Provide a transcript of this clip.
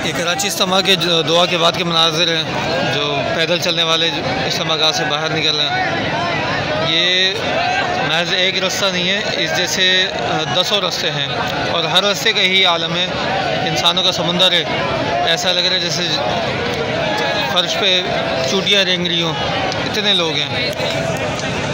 ये कराची इज्तिमा के दुआ के बाद के मनाजिर हैं, जो पैदल चलने वाले इज्तिमा गाह से बाहर निकल रहे हैं। ये महज एक रास्ता नहीं है, इस जैसे दसों रास्ते हैं और हर रास्ते का ही आलम है, इंसानों का समुंदर है। ऐसा लग रहा है जैसे फर्श पे चूटियाँ रेंग रही हों, इतने लोग हैं।